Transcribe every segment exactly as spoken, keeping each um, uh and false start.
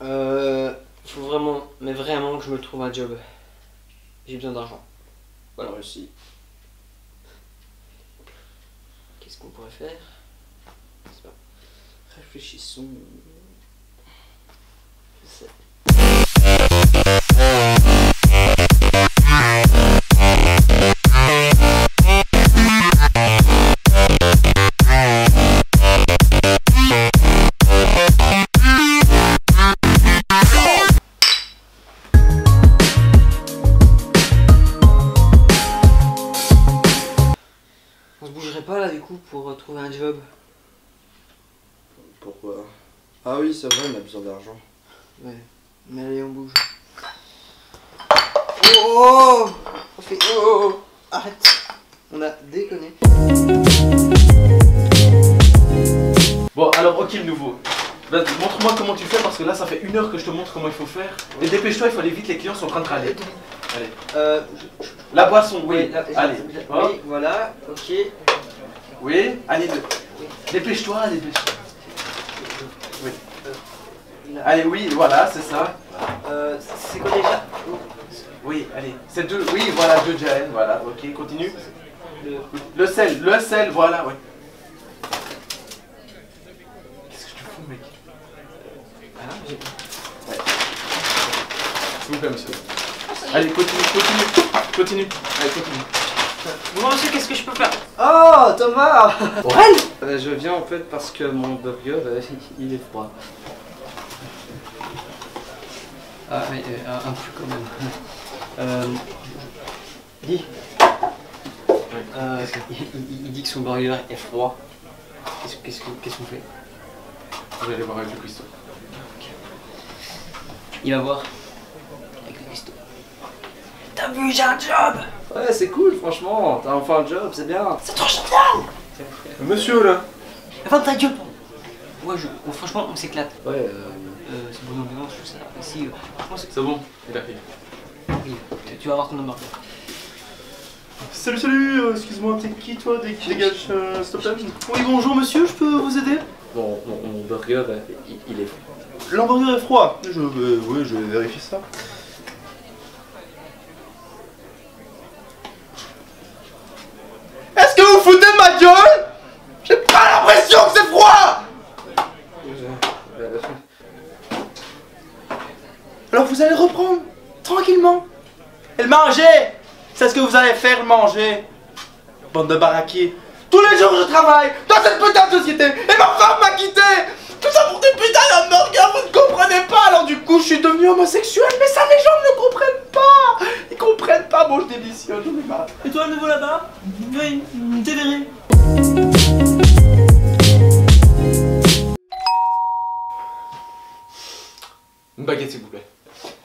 Euh... Faut vraiment, mais vraiment que je me trouve un job. J'ai besoin d'argent. Voilà aussi. Qu'est-ce qu'on pourrait faire? C'est pas... Réfléchissons. Je sais. On se bougerait pas là du coup pour trouver un job? Pourquoi? Ah oui, c'est vrai, on a besoin d'argent. Ouais, mais allez, on bouge. Oh, oh, on fait oh, oh, oh. Arrête. On a déconné. Bon, alors, ok, le nouveau. Vas-y, montre-moi comment tu fais parce que là, ça fait une heure que je te montre comment il faut faire. Et dépêche-toi, il faut aller vite, les clients sont en train de râler. Allez. Euh, La boisson, oui. la- Allez. la- oui, voilà, ok. Oui, allez, de... dépêche-toi, dépêche-toi. Oui. Là. Allez, oui, voilà, c'est ça. Euh, c'est quoi déjà? Oui, allez. C'est deux, oui, voilà, deux Jaen, voilà, ok, continue. Le... Le sel, le sel, voilà, ouais. Qu'est-ce que tu fous, mec? Ah, j'ai... Ouais. S'il vous plaît, monsieur. Allez, continue, continue, continue. Allez, continue. Bon monsieur, qu'est-ce que je peux faire? Oh, Thomas. Aurel euh, Je viens en fait parce que mon burger, euh, il est froid. Ah oui, euh, un, un peu quand même. Euh, dis. Euh, il, il- il dit que son burger est froid. Qu'est-ce qu'est-ce qu'on qu'est-ce qu'on fait? Vous allez voir avec le cuistot. Il va voir. Avec le cuistot. T'as vu, j'ai un job. Ouais, c'est cool, franchement. T'as enfin un job, c'est bien. C'est trop génial. Monsieur, là. Ferme ta gueule. Ouais, je... bon, franchement, on s'éclate. Ouais, euh... Euh, c'est bonne ambiance, tout ça. Ici, euh, franchement, c'est... C'est bon, il a fait. Oui, tu- tu vas avoir ton number. Salut, salut, euh, excuse-moi, t'es qui toi? Dé- Dégage, euh, s'il te plaît. Oui, bonjour monsieur, je peux vous aider? Bon, mon, mon burger, euh, il, il est froid. L'hamburger est froid. Je, euh, oui, je vais vérifier ça. Est-ce que vous foutez de ma gueule? J'ai pas l'impression que c'est froid. Euh, Alors vous allez reprendre, tranquillement. Et le manger, c'est ce que vous allez faire, manger. Bande de baraquis. Tous les jours je travaille dans cette putain de société et ma femme m'a quitté. Tout ça pour des putains d'hamburgers, vous ne comprenez pas. Alors du coup je suis devenu homosexuel, mais ça les gens ne comprennent pas. Ils comprennent pas, bon je démissionne, j'en ai marre. Et toi, le nouveau là-bas? Oui, t'es viré. Une baguette, s'il vous plaît.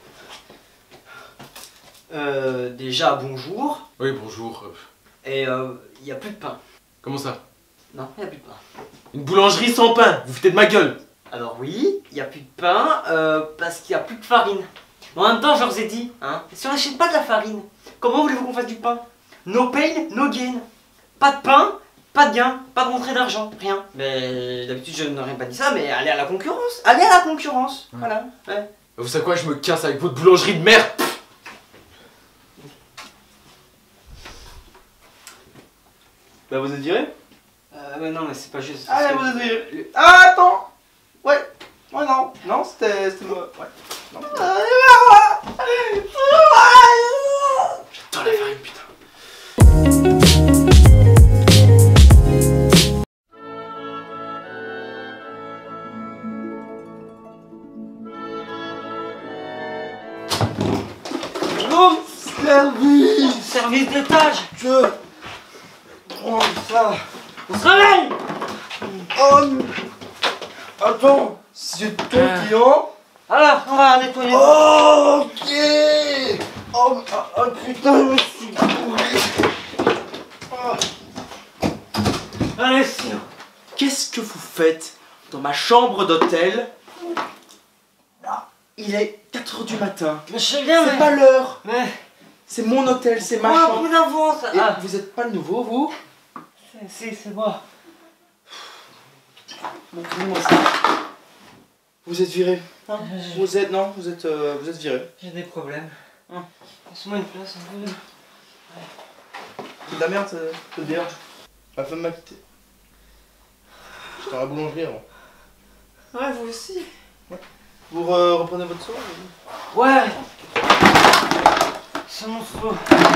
Euh, déjà, bonjour. Oui, bonjour. Et euh, il y a plus de pain. Comment ça? Non, il y a plus de pain. Une boulangerie sans pain. Vous foutez de ma gueule. Alors oui, il y a plus de pain euh, parce qu'il y a plus de farine. Mais en même temps, je leur ai dit, hein, si on n'achète pas de la farine, comment voulez-vous qu'on fasse du pain? No pain, no gain. Pas de pain, pas de gain, pas de rentrée d'argent, rien. Mais d'habitude, je n'aurais pas dit ça, mais allez à la concurrence. Allez à la concurrence. Mmh. Voilà. Ouais. Vous savez quoi, je me casse avec votre boulangerie de merde. Bah vous êtes viré? Euh, mais non, mais c'est pas juste. Allez, parce que- vous êtes viré. Ah, attends. Ouais. Ouais, non. Non, c'était... c'était moi. Ouais. Non. J'adore la farine, putain. Non, service. Service d'étage. Je prends ça. On se réveille. Oh, attends, c'est ton client. Alors, on va nettoyer. Oh, ok. Oh, ah, ah, putain, je me suis bourré. Oh. Allez, sinon. Qu'est-ce que vous faites dans ma chambre d'hôtel? Ah, il est quatre heures du matin. Mais je sais bien, C'est mais... pas l'heure. Mais... C'est mon hôtel, c'est ma Oh, chambre. plus d'avance. Et Ah, vous êtes pas le nouveau, vous? si, c'est moi. Montrez-moi ça. Vous êtes viré. Hein? Vous êtes, non, vous êtes, euh, vous êtes viré. J'ai des problèmes. Hein? Laisse-moi une place un peu. C'est de la merde, ça te dérange. Ma femme m'a quitté. J'étais à la boulangerie avant. Ouais, vous aussi. Ouais. Vous euh, reprenez votre soir? Ouais. C'est mon feu.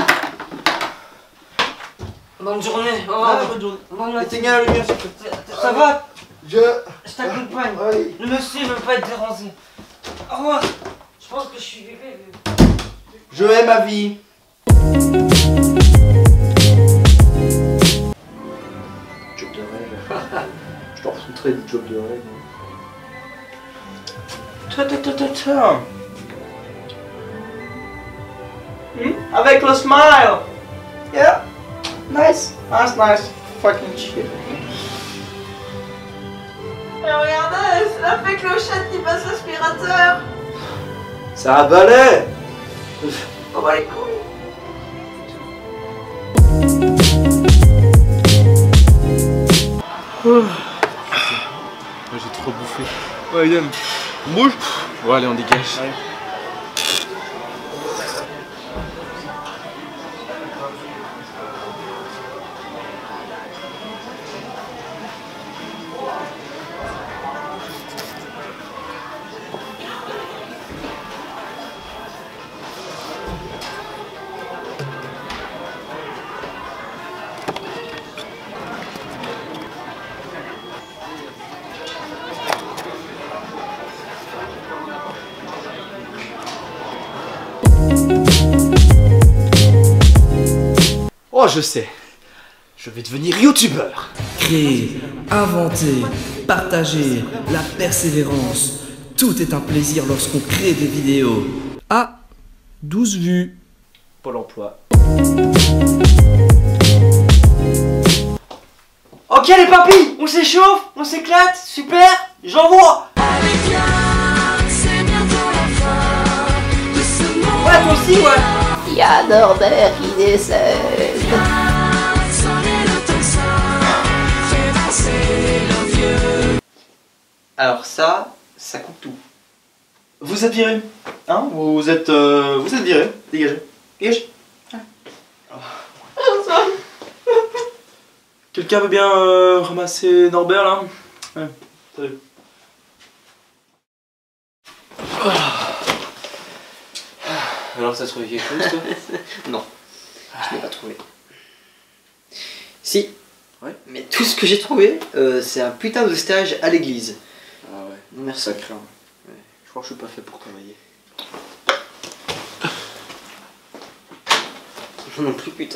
Bonne journée. Oh, Ah, bonne journée. bonne matinée. Éteignez la lumière, s'il te plaît. Ça ça va? Je... Je t'accompagne. Oui. Le monsieur veut pas être dérangé. Au revoir. Je pense que je suis viré. Je hais ma vie. Job de rêve. Je t'en foutrais du job de rêve. Ta ta ta ta ta. Hmm? Avec le smile. Yeah. Nice. Nice, nice. Fucking shit. Mais regardez, c'est la fée clochette qui passe l'aspirateur. C'est un balai. Oh bah les couilles. Moi j'ai trop bouffé. Ouais, idem. On bouge? Ouais, allez, on dégage. Allez. Oh, je sais. Je vais devenir youtubeur. Créer, inventer, partager, la persévérance. Tout est un plaisir lorsqu'on crée des vidéos. Ah, douze vues. Pôle emploi. Ok les papis, on s'échauffe, on s'éclate, super, j'envoie. Ouais, toi aussi, ouais. Il y a Norbert qui décède. Alors ça, ça coupe tout. Vous êtes viré. Hein? Vous êtes, euh, vous êtes viré. Dégagez. Dégagez. Quelqu'un veut bien euh, ramasser Norbert là? Ouais. Salut. Alors t'as trouvé quelque chose toi? Non, je n'ai pas trouvé. Si. Ouais. Mais tout ce que j'ai trouvé, euh, c'est un putain de stage à l'église. Ah ouais. Non merci. Ça craint. Ouais. Je crois que je suis pas fait pour travailler. Moi non plus, putain.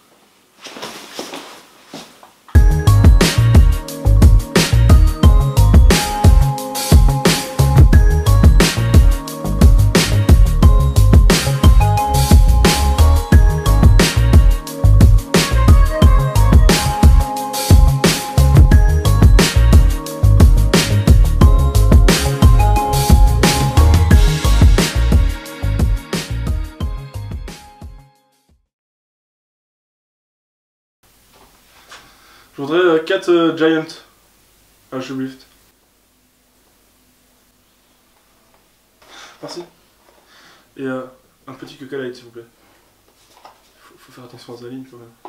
Je voudrais quatre Giant à Shoplift. Merci. Et euh, un petit Coca Light s'il vous plaît. Faut, faut faire attention à sa ligne quand même.